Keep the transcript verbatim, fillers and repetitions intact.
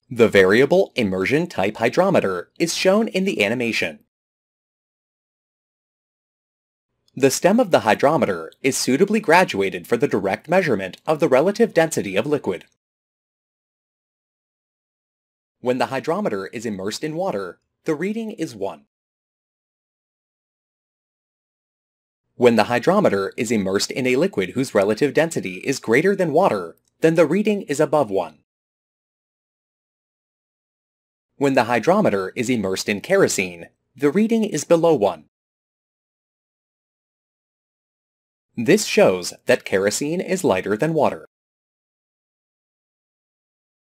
The variable immersion type hydrometer is shown in the animation. The stem of the hydrometer is suitably graduated for the direct measurement of the relative density of liquid. When the hydrometer is immersed in water, the reading is one. When the hydrometer is immersed in a liquid whose relative density is greater than water, then the reading is above one. When the hydrometer is immersed in kerosene, the reading is below one. This shows that kerosene is lighter than water.